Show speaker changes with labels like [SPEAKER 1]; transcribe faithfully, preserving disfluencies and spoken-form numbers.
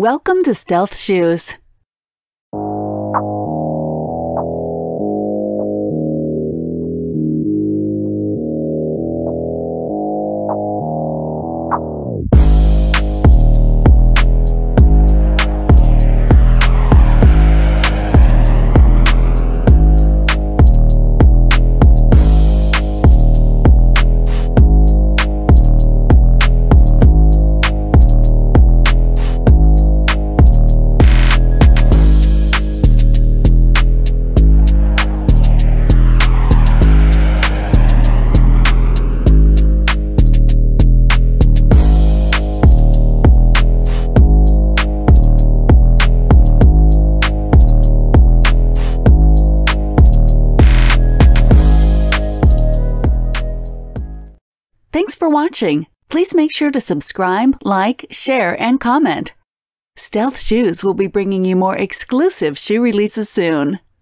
[SPEAKER 1] Welcome to Stealth Shoes. Thanks for watching. Please make sure to subscribe, like, share, and comment. Stealth Shoes will be bringing you more exclusive shoe releases soon.